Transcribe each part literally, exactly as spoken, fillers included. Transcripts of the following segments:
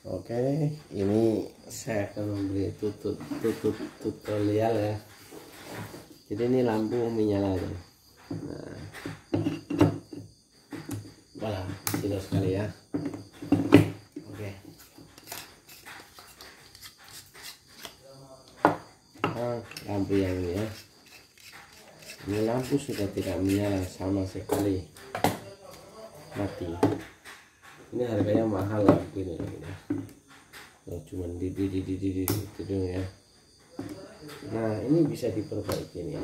Oke, ini saya akan memberi tutut tutut tutorial ya. Jadi ini lampu menyala tuh. Nah, wala, silau sekali ya. Oke. Nah, lampu yang ini ya. Ini lampu sudah tidak menyala sama sekali, mati. Ini harganya mahal lampu ini ya. Oh, cuman di di di di di di itu ya. Nah, ini bisa diperbaiki nih.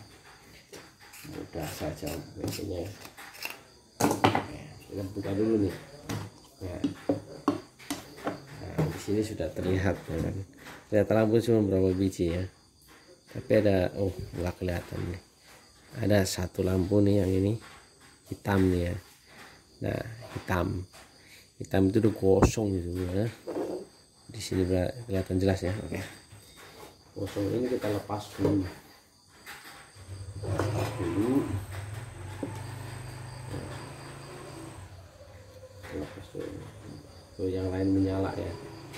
Mudah saja biasanya. Oke, kita buka dulu nih. Nah, nah di sini sudah terlihat ya kan. Terlihat lampu cuma berapa biji ya. Tapi ada, oh nggak kelihatan nih. Ada satu lampu nih yang ini hitam nih ya. Nah, hitam. Hitam itu udah gosong gitu ya. Di sini kelihatan jelas ya. Oke. Gosong ini kita lepas dulu. Lepas dulu. Lepas dulu. Tuh yang lain menyala ya.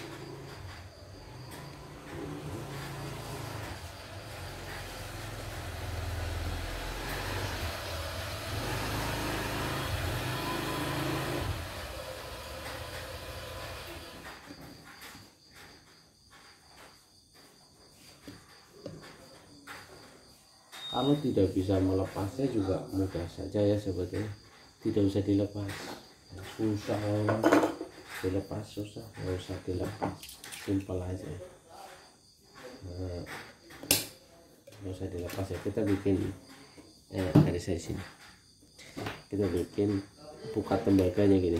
Kalau tidak bisa melepasnya juga mudah saja ya sebetulnya, tidak usah dilepas, susah dilepas, susah nggak usah dilepas, simpel aja. Nah, nggak usah dilepas ya, kita bikin eh, dari saya sini kita bikin buka tembaganya gini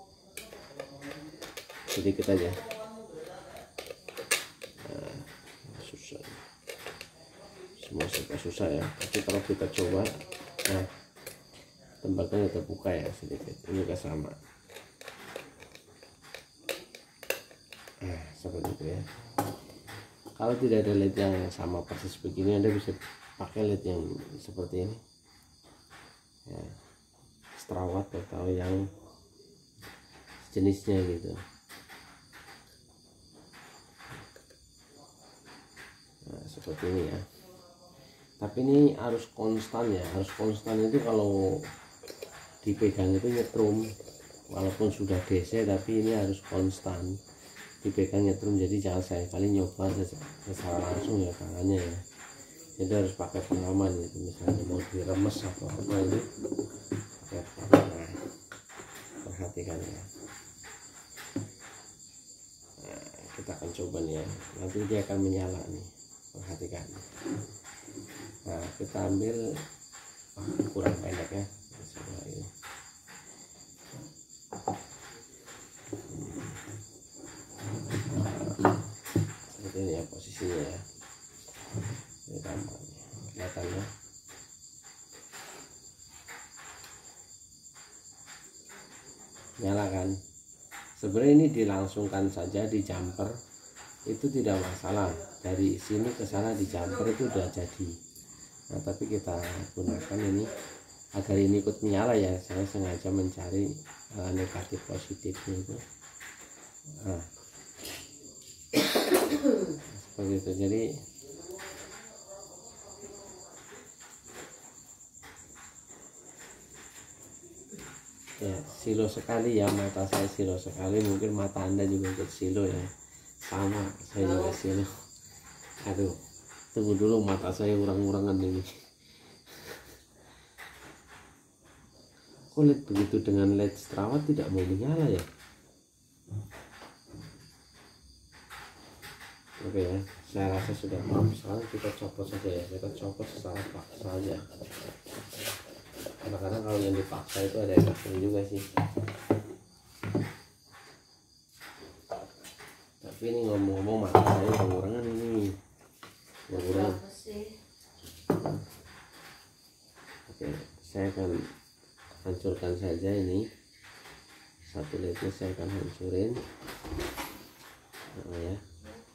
sedikit aja. Nah, susah, semua serba susah ya, tapi kalau kita coba, nah tembakanya terbuka ya sedikit, ini juga sama. Nah, seperti itu ya. Kalau tidak ada led yang sama persis begini, Anda bisa pakai led yang seperti ini ya, strawat atau yang jenisnya gitu. Nah, seperti ini ya. Tapi ini harus konstan ya, harus konstan itu kalau dipegang itu nyetrum, walaupun sudah D C tapi ini harus konstan dipegang nyetrum. Jadi jangan saya kali nyoba secara langsung ya tangannya ya, jadi harus pakai pengaman gitu, misalnya mau diremes atau apa ini pakai pengaman. Nah, perhatikan ya. Nah, kita akan coba nih ya, nanti dia akan menyala nih, perhatikan. Nah, kita ambil oh, kurang pendek ya, coba ini. Nah, seperti ini ya posisinya ya. Ini tampaknya, kelihatan ya. Nyala kan? Sebenarnya ini dilangsungkan saja di jumper itu tidak masalah, dari sini ke sana di jumper itu udah jadi. Nah, tapi kita gunakan ini agar ini ikut menyala ya, saya sengaja mencari uh, negatif positifnya itu. Nah, seperti itu. Jadi ya silo sekali ya, mata saya silo sekali, mungkin mata Anda juga ikut silo ya, sama saya juga silo. Aduh, tunggu dulu, mata saya urang-urangan ini. Kok led begitu dengan led strawat tidak mau menyala ya? Oke ya, saya rasa sudah paham. Sekarang kita copot saja ya, kita copot secara paksa saja. Karena kalau yang dipaksa itu ada efeknya juga sih. Tapi ini ngomong-ngomong mata saya pengurangan ini, pengurangan. Oke, saya akan hancurkan saja ini satu lednya, saya akan hancurin. Nah, ya.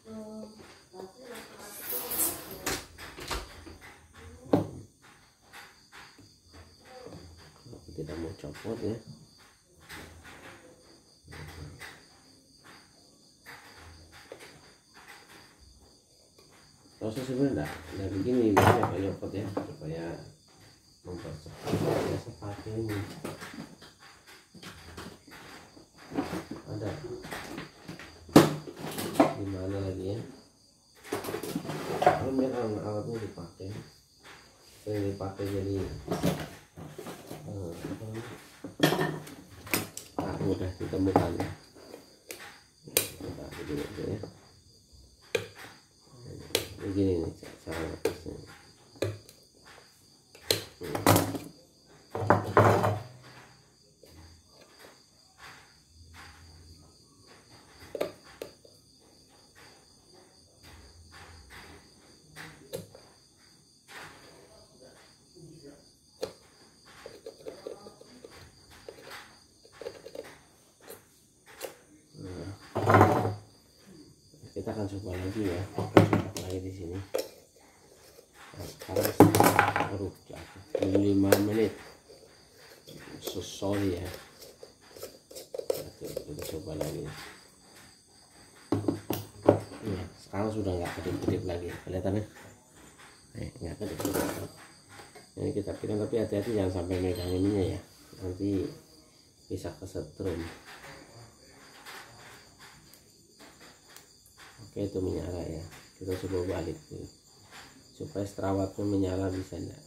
Aku tidak mau copot ya. proses sebenarnya enggak, enggak begini, biasanya pakai nyopot ya supaya mempercepat. Biasa pakai ini ada gimana lagi ya, kalau memang alatnya dipakai sering dipakai jadi eh, tak mudah ditemukan ya. Kita begini aja ya, begini nih cara lepasnya. Kita akan coba lagi ya, coba lagi di sini. Nah, sekarang baru lima menit, so sorry ya. Oke, kita coba lagi. Nah, sekarang sudah nggak kedip-kedip lagi, kelihatan ya? Eh, nggak kedip-kedip. Ini kita pegang, tapi hati-hati jangan sampai megang ininya ya, nanti bisa kesetrum. Oke, itu menyala ya, kita coba balik nih supaya seterawatnya menyala, bisa enggak.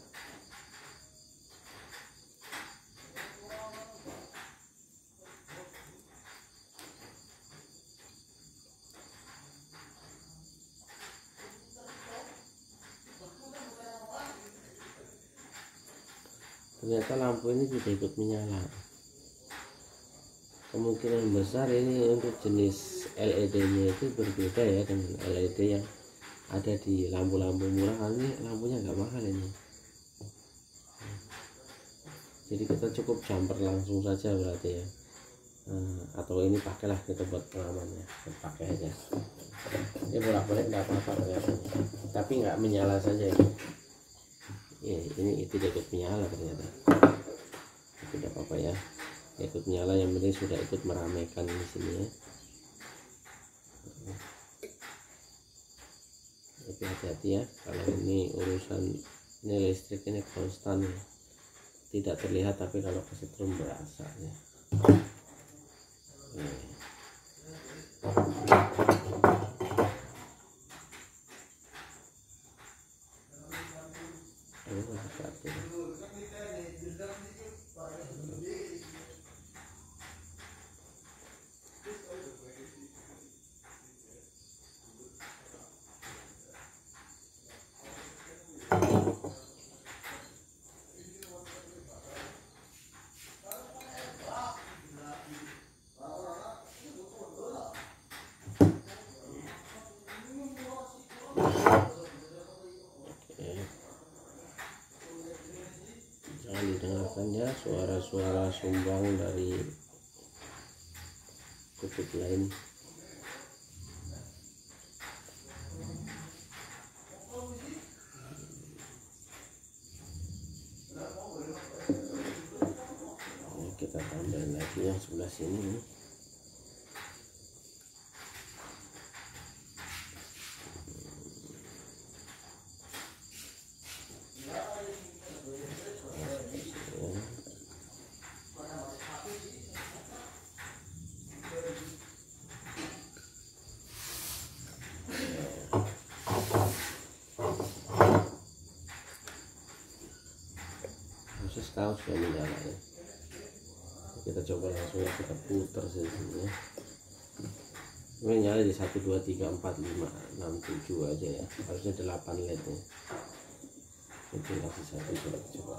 Ternyata lampu ini tidak ikut menyala. Kemungkinan besar ini untuk jenis L E D nya itu berbeda ya dengan L E D yang ada di lampu-lampu murah, karena lampunya nggak mahal ini. Jadi kita cukup jumper langsung saja berarti ya. Nah, atau ini pakailah kita buat pengamannya, pakai aja. Ini bolak-balik nggak apa-apa ternyata, tapi nggak menyala saja ya. Ya, ini tidak ikut menyala ternyata. Tidak apa-apa ya, ikut menyala, yang penting sudah ikut meramaikan di sini ya. Tapi hati-hati ya, kalau ini urusan ini listrik ini konstan ya, tidak terlihat tapi kalau kesetrum berasa ya. Nih. Jangan didengarkan ya suara-suara sumbang dari kutub lain. Ini kita tambahin lagi yang sebelah sini. Sekarang sudah menyala ya, kita coba langsung ya, kita putar sini ya. Ini nyala di satu dua tiga empat lima enam tujuh aja ya, harusnya delapan led ya. Itu lagi satu, coba coba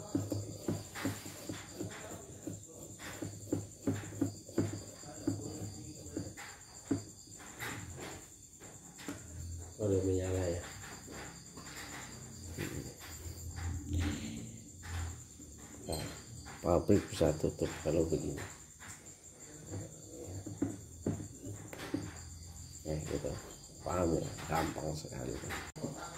udah menyala ya. Pabrik bisa tutup kalau begini ya, gitu paham ya, gampang sekali.